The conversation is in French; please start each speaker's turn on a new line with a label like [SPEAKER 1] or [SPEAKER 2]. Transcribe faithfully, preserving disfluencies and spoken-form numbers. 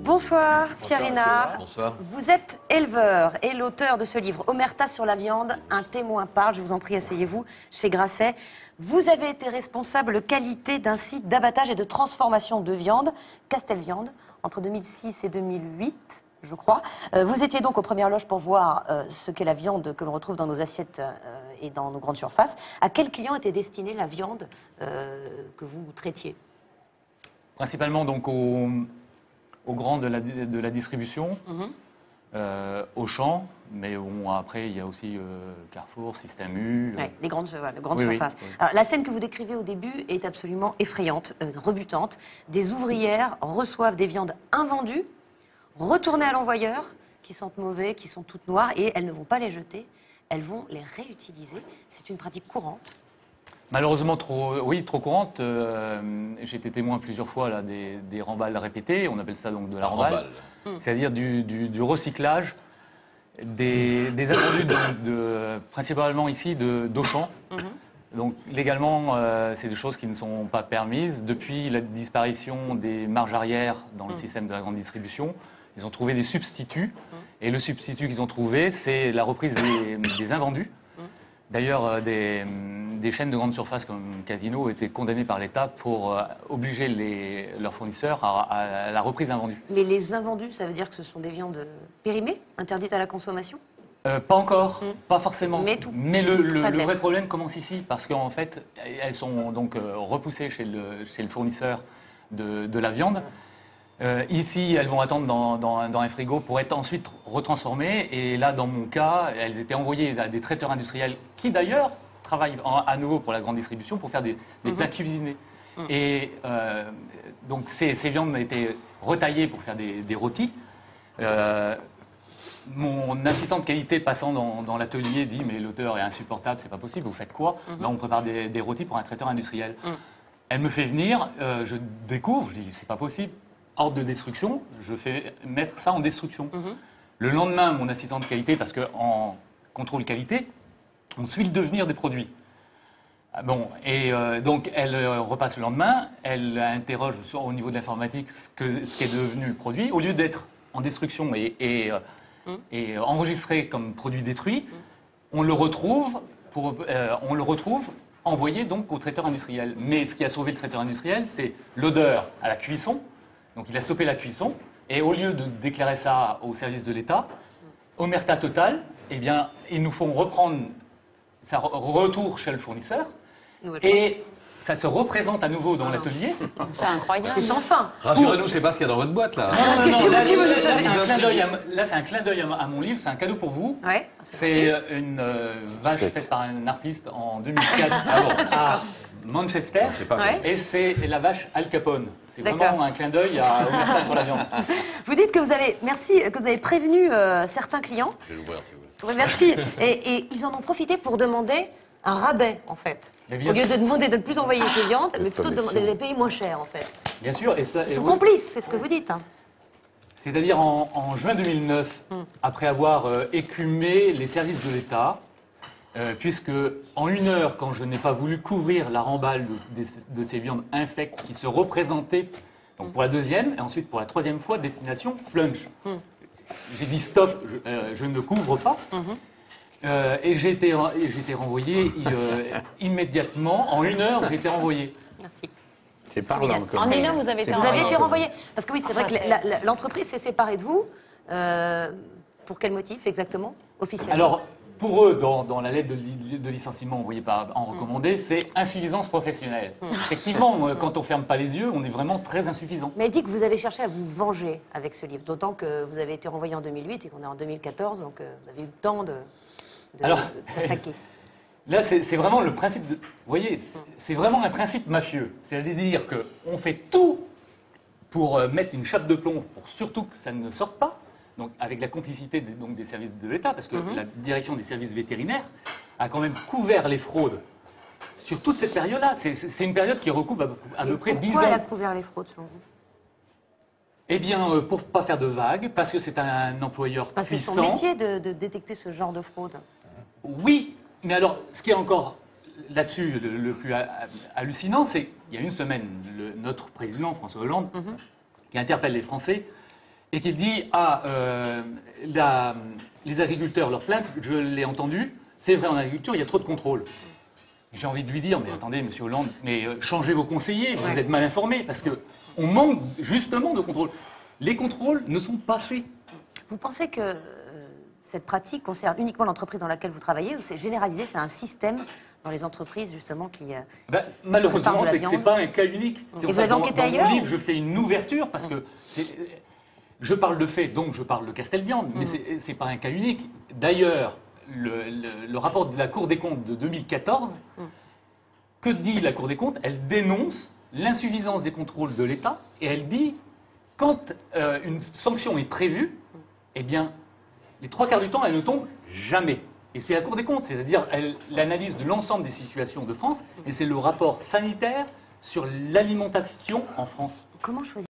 [SPEAKER 1] Bonsoir Pierre Hénard.
[SPEAKER 2] Bonsoir.
[SPEAKER 1] Vous êtes éleveur et l'auteur de ce livre Omerta sur la viande, un témoin parle. Je vous en prie, asseyez-vous chez Grasset. Vous avez été responsable qualité d'un site d'abattage et de transformation de viande, Castelviande, entre deux mille six et deux mille huit. Je crois. Euh, vous étiez donc aux premières loges pour voir euh, ce qu'est la viande que l'on retrouve dans nos assiettes euh, et dans nos grandes surfaces. À quels clients était destinée la viande euh, que vous traitiez?
[SPEAKER 2] Principalement donc aux, aux grands de la, de la distribution, mm-hmm. euh, Auchan, mais bon, après il y a aussi euh, Carrefour, Système U.
[SPEAKER 1] Ouais, les grandes, euh, les grandes
[SPEAKER 2] oui,
[SPEAKER 1] surfaces.
[SPEAKER 2] Oui, oui.
[SPEAKER 1] Alors, la scène que vous décrivez au début est absolument effrayante, euh, rebutante. Des ouvrières reçoivent des viandes invendues, retournées à l'envoyeur, qui sentent mauvais, qui sont toutes noires, et elles ne vont pas les jeter, elles vont les réutiliser. C'est une pratique courante.
[SPEAKER 2] Malheureusement, trop, oui, trop courante. Euh, j'ai été témoin plusieurs fois là, des, des remballes répétées, on appelle ça donc de la remballe. Mmh. C'est-à-dire du, du, du recyclage des, des invendus, de, de, principalement ici d'Auchan. Mmh. Donc légalement, euh, c'est des choses qui ne sont pas permises. Depuis la disparition des marges arrière dans le mmh. système de la grande distribution, ils ont trouvé des substituts. Mmh. Et le substitut qu'ils ont trouvé, c'est la reprise des, des invendus. Mmh. D'ailleurs, euh, des, des chaînes de grande surface comme Casino ont été condamnées par l'État pour euh, obliger les, leurs fournisseurs à, à la reprise d'invendus.
[SPEAKER 1] Mais les invendus, ça veut dire que ce sont des viandes périmées, interdites à la consommation?
[SPEAKER 2] Euh, pas encore, mmh. pas forcément.
[SPEAKER 1] Mais, tout.
[SPEAKER 2] Mais le, le, le vrai problème commence ici, parce qu'en fait, elles sont donc euh, repoussées chez le, chez le fournisseur de, de la viande. Euh, ici, elles vont attendre dans, dans, dans un frigo pour être ensuite retransformées. Et là, dans mon cas, elles étaient envoyées à des traiteurs industriels qui, d'ailleurs, travaillent en, à nouveau pour la grande distribution pour faire des, des mmh. plats cuisinés. Mmh. Et euh, donc, ces, ces viandes ont été retaillées pour faire des, des rôtis. Euh, Mon assistant de qualité passant dans, dans l'atelier dit « mais l'odeur est insupportable, c'est pas possible, vous faites quoi mm-hmm. ?» Là, on prépare des, des rôtis pour un traiteur industriel. Mm. Elle me fait venir, euh, je découvre, je dis « c'est pas possible, ordre de destruction, je fais mettre ça en destruction. Mm-hmm. » Le lendemain, mon assistant de qualité, parce qu'en contrôle qualité, on suit le devenir des produits. Bon, et euh, donc elle euh, repasse le lendemain, elle interroge sur, au niveau de l'informatique ce, que, ce qui est devenu le produit. Au lieu d'être en destruction et... et euh, et enregistré comme produit détruit, on le retrouve, pour, euh, on le retrouve envoyé donc au traiteur industriel. Mais ce qui a sauvé le traiteur industriel, c'est l'odeur à la cuisson. Donc il a stoppé la cuisson, et au lieu de déclarer ça au service de l'État, omerta totale, eh bien, ils nous font reprendre ça retour chez le fournisseur, et ça se représente à nouveau dans l'atelier.
[SPEAKER 1] C'est incroyable. C'est sans fin.
[SPEAKER 3] Rassurez-nous, c'est pas ce qu'il y a dans votre boîte, là.
[SPEAKER 2] Ah, non, non, non, là, là c'est un clin d'œil à, à mon livre, c'est un cadeau pour vous.
[SPEAKER 1] Ouais,
[SPEAKER 2] c'est une euh, vache faite par un artiste en deux mille quatre ah bon, à Manchester. Non, pas ouais. Et c'est la vache Al Capone. C'est vraiment un clin d'œil à Omerta sur la viande.
[SPEAKER 1] Vous dites que vous avez, merci, que vous avez prévenu euh, certains clients.
[SPEAKER 3] Je vais l'ouvrir si vous voulez.
[SPEAKER 1] Oui, merci. et, et ils en ont profité pour demander un rabais, en fait. Au lieu de demander de ne plus envoyer ces viandes, mais plutôt de demander de les payer moins cher, en fait.
[SPEAKER 2] Bien sûr. Et ça,
[SPEAKER 1] Ils sont complices, c'est ce que vous dites. Hein.
[SPEAKER 2] C'est-à-dire en, en juin deux mille neuf, mm. après avoir euh, écumé les services de l'État, euh, puisque en une heure, quand je n'ai pas voulu couvrir la remballe de, de, de ces viandes infectes qui se représentaient donc mm. pour la deuxième, et ensuite pour la troisième fois, destination Flunch. Mm. J'ai dit stop, je, euh, je ne couvre pas. Mm-hmm. Euh, et j'ai été, j'ai été renvoyé euh, immédiatement. En une heure, j'ai été renvoyé.
[SPEAKER 1] Merci.
[SPEAKER 3] C'est parlant.
[SPEAKER 1] En une heure, vous avez été, vous avez été renvoyé. Parce que oui, c'est enfin, vrai que l'entreprise s'est séparée de vous. Euh, pour quel motif exactement, officiellement?
[SPEAKER 2] Alors, pour eux, dans, dans la lettre de, li, de licenciement envoyée par, en recommandé, mmh. c'est insuffisance professionnelle. Mmh. Effectivement, euh, quand on ne ferme pas les yeux, on est vraiment très insuffisant.
[SPEAKER 1] Mais elle dit que vous avez cherché à vous venger avec ce livre. D'autant que vous avez été renvoyé en deux mille huit et qu'on est en deux mille quatorze. Donc, euh, vous avez eu le temps de... De,
[SPEAKER 2] Alors,
[SPEAKER 1] de
[SPEAKER 2] là, c'est vraiment le principe de... Vous voyez, c'est vraiment un principe mafieux. C'est-à-dire qu'on fait tout pour euh, mettre une chape de plomb, pour surtout que ça ne sorte pas, donc avec la complicité des, donc, des services de l'État, parce que mm-hmm. la direction des services vétérinaires a quand même couvert les fraudes sur toute cette période-là. C'est une période qui recouvre à, à peu près dix ans.
[SPEAKER 1] Pourquoi elle a couvert les fraudes, selon vous?
[SPEAKER 2] Eh bien, euh, pour ne pas faire de vagues, parce que c'est un employeur
[SPEAKER 1] parce
[SPEAKER 2] puissant.
[SPEAKER 1] C'est son métier de, de détecter ce genre de fraude.
[SPEAKER 2] Oui, mais alors, ce qui est encore là-dessus le, le plus hallucinant, c'est qu'il y a une semaine, le, notre président, François Hollande, mm-hmm. qui interpelle les Français et qu'il dit ah euh, la, les agriculteurs leur plainte, je l'ai entendu, c'est vrai en agriculture il y a trop de contrôle. J'ai envie de lui dire mais attendez Monsieur Hollande, mais euh, changez vos conseillers, vous
[SPEAKER 1] Ouais.
[SPEAKER 2] êtes mal informés parce que on manque justement de contrôle. Les contrôles ne sont pas faits.
[SPEAKER 1] Vous pensez que euh, cette pratique concerne uniquement l'entreprise dans laquelle vous travaillez ou c'est généralisé, c'est un système dans les entreprises justement qui... euh,
[SPEAKER 2] Ben, malheureusement,
[SPEAKER 1] Prépare de la
[SPEAKER 2] c'est que c'est
[SPEAKER 1] viande.
[SPEAKER 2] pas un cas unique. C'est
[SPEAKER 1] Et
[SPEAKER 2] pour
[SPEAKER 1] vous
[SPEAKER 2] ça
[SPEAKER 1] avez
[SPEAKER 2] que dans,
[SPEAKER 1] enquêté
[SPEAKER 2] dans
[SPEAKER 1] ailleurs
[SPEAKER 2] mon livre, je fais une ouverture parce que c'est, je parle de faits, donc je parle de Castelviande, mais c'est, c'est pas un cas unique. D'ailleurs, le, le- le rapport de la Cour des comptes de deux mille quatorze, que dit la Cour des comptes? Elle dénonce l'insuffisance des contrôles de l'État et elle dit quand euh, une sanction est prévue, eh bien, les trois quarts du temps, elle ne tombe jamais. Et c'est la Cour des comptes, c'est-à-dire elle- l'analyse de l'ensemble des situations de France, et c'est le rapport sanitaire sur l'alimentation en France.
[SPEAKER 1] Comment choisir